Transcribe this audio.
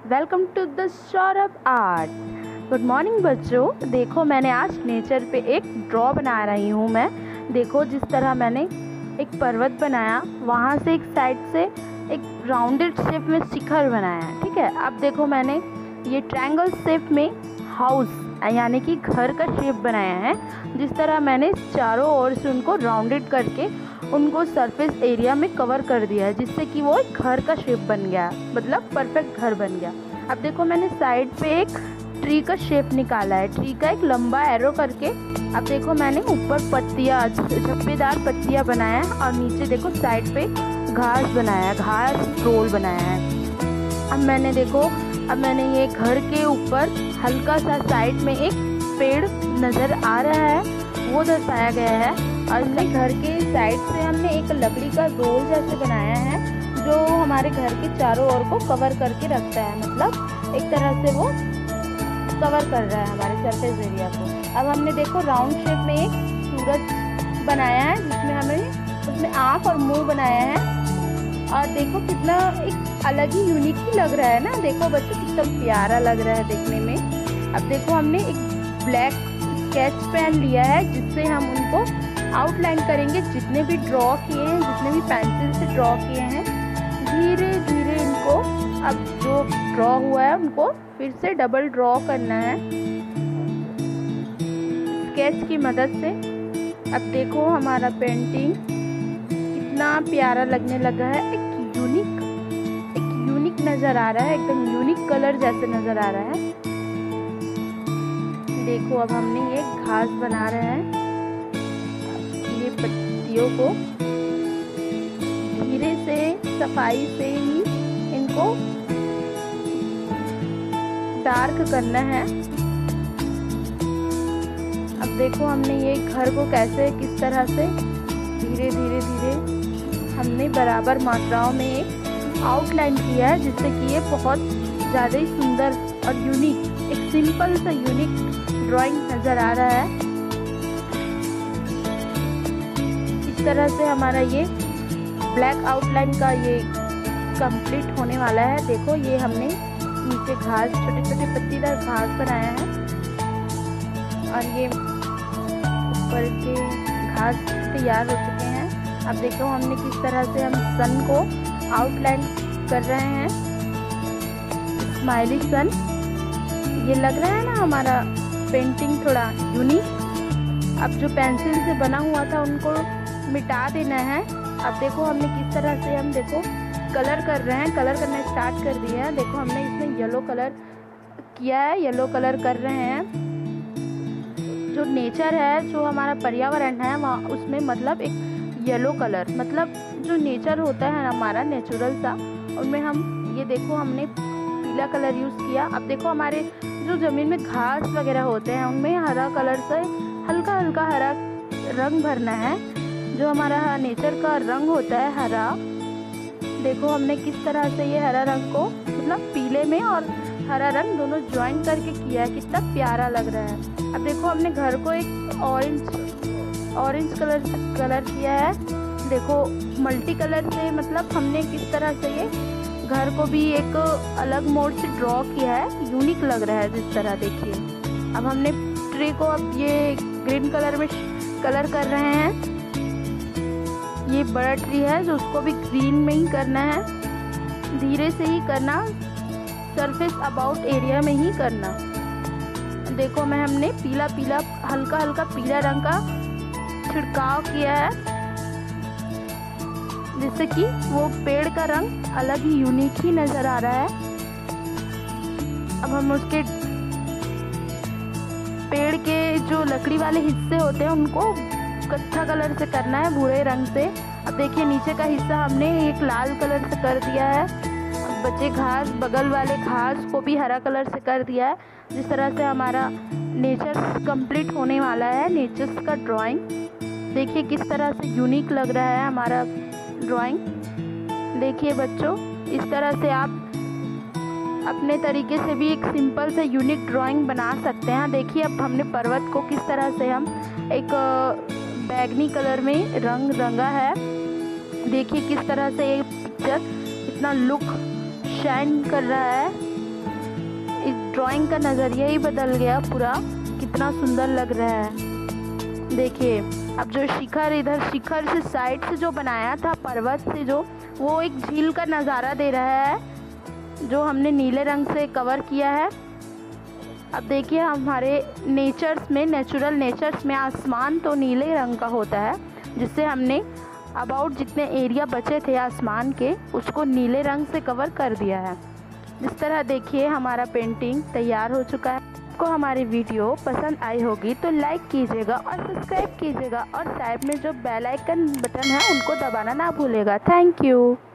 Welcome to the Saurabh art. Good morning बच्चों। देखो मैंने आज नेचर पे एक ड्रॉ बना रही हूँ मैं। देखो जिस तरह मैंने एक पर्वत बनाया, वहाँ से एक साइड से एक राउंडेड शेप में शिखर बनाया है। ठीक है, अब देखो मैंने ये ट्रायंगल शेप में हाउस यानी कि घर का शेप बनाया है। जिस तरह मैंने चारों ओर से उनको राउंडेड करके उनको सरफेस एरिया में कवर कर दिया है, जिससे कि वो एक घर का शेप बन गया, मतलब परफेक्ट घर बन गया। अब देखो मैंने साइड पे एक ट्री का शेप निकाला है, ट्री का एक लंबा एरो करके। अब देखो मैंने ऊपर पत्तियाँ, झप्पेदार पत्तियाँ बनाया है और नीचे देखो साइड पे घास बनाया है, घास रोल बनाया है। अब मैंने ये घर के ऊपर हल्का सा साइड में एक पेड़ नज़र आ रहा है, वो दर्शाया गया है। और इसमें घर के साइड से हमने एक लकड़ी का रोल जैसे बनाया है, जो हमारे घर के चारों ओर को कवर करके रखता है, मतलब एक तरह से वो कवर कर रहा है हमारे सरफेस एरिया को। अब हमने देखो राउंड शेप में एक सूरज बनाया है, जिसमें हमने उसमें आँख और मुंह बनाया है। और देखो कितना एक अलग ही यूनिक ही लग रहा है ना। देखो बच्चों कितना प्यारा लग रहा है देखने में। अब देखो हमने एक ब्लैक स्केच पेन लिया है, जिससे हम उनको आउटलाइन करेंगे। जितने भी ड्रॉ किए हैं, जितने भी पेंसिल से ड्रॉ किए हैं, धीरे धीरे इनको अब जो ड्रॉ हुआ है उनको फिर से डबल ड्रॉ करना है स्केच की मदद से। अब देखो हमारा पेंटिंग कितना प्यारा लगने लगा है। एक यूनिक नज़र आ रहा है, एकदम यूनिक कलर जैसे नज़र आ रहा है। देखो अब हमने ये घास बना रहे हैं, ये पत्तियों को धीरे से सफाई से ही इनको डार्क करना है। अब देखो हमने ये घर को कैसे किस तरह से धीरे धीरे धीरे हमने बराबर मात्राओं में एक आउटलाइन किया है, जिससे कि ये बहुत ज़्यादा ही सुंदर और यूनिक, एक सिंपल सा यूनिक ड्राइंग नज़र आ रहा है। इस तरह से हमारा ये ब्लैक आउटलाइन का ये कंप्लीट होने वाला है। देखो ये हमने नीचे घास, छोटे छोटे पत्तीदार घास बनाया है, और ये ऊपर के घास तैयार हो चुके हैं। अब देखो हमने किस तरह से हम सन को आउटलाइन कर रहे हैं, स्माइली सन। ये लग रहा है ना हमारा पेंटिंग थोड़ा यूनिक। अब जो पेंसिल से बना हुआ था उनको मिटा देना है। अब देखो हमने किस तरह से हम देखो कलर कर रहे हैं, कलर करना स्टार्ट कर दिया है। देखो हमने इसमें येलो कलर किया है, येलो कलर कर रहे हैं। जो नेचर है, जो हमारा पर्यावरण है, वहाँ उसमें मतलब एक येलो कलर, मतलब जो नेचर होता है हमारा नेचुरल सा, उनमें हम ये देखो हमने पीला कलर यूज़ किया। अब देखो हमारे जो ज़मीन में घास वगैरह होते हैं, उनमें हरा कलर से हल्का हल्का हरा रंग भरना है, जो हमारा नेचर का रंग होता है हरा। देखो हमने किस तरह से ये हरा रंग को, मतलब पीले में और हरा रंग दोनों ज्वाइन करके किया है, कितना प्यारा लग रहा है। अब देखो हमने घर को एक ऑरेंज कलर किया है। देखो मल्टी कलर से, मतलब हमने किस तरह से ये घर को भी एक अलग मोड से ड्रॉ किया है, यूनिक लग रहा है जिस तरह। देखिए अब हमने ट्री को अब ये ग्रीन कलर में कलर कर रहे हैं। ये बड़ा ट्री है, जो उसको भी ग्रीन में ही करना है, धीरे से ही करना, सरफेस अबाउट एरिया में ही करना। देखो हमने पीला पीला हल्का हल्का पीला रंग का छिड़काव किया है, जिससे कि वो पेड़ का रंग अलग ही यूनिक ही नज़र आ रहा है। अब हम उसके पेड़ के जो लकड़ी वाले हिस्से होते हैं उनको कत्था कलर से करना है, भूरे रंग से। अब देखिए नीचे का हिस्सा हमने एक लाल कलर से कर दिया है। अब बचे घास, बगल वाले घास को भी हरा कलर से कर दिया है। जिस तरह से हमारा नेचर कंप्लीट होने वाला है, नेचर्स का ड्राइंग। देखिए किस तरह से यूनिक लग रहा है हमारा ड्राइंग। देखिए बच्चों, इस तरह से आप अपने तरीके से भी एक सिंपल से यूनिक ड्राइंग बना सकते हैं। देखिए अब हमने पर्वत को किस तरह से हम एक बैगनी कलर में रंगा है। देखिए किस तरह से ये पिक्चर इतना लुक शाइन कर रहा है। इस ड्राइंग का नज़रिया ही बदल गया पूरा, कितना सुंदर लग रहा है। देखिए अब जो शिखर, इधर शिखर से साइड से जो बनाया था पर्वत से, जो वो एक झील का नज़ारा दे रहा है जो हमने नीले रंग से कवर किया है। अब देखिए हमारे नेचर्स में, नेचुरल नेचर्स में आसमान तो नीले रंग का होता है, जिससे हमने अबाउट जितने एरिया बचे थे आसमान के उसको नीले रंग से कवर कर दिया है। इस तरह देखिए हमारा पेंटिंग तैयार हो चुका है। आपको हमारी वीडियो पसंद आई होगी तो लाइक कीजिएगा और सब्सक्राइब कीजिएगा, और साइड में जो बेल आइकन बटन है उनको दबाना ना भूलेगा। Thank you.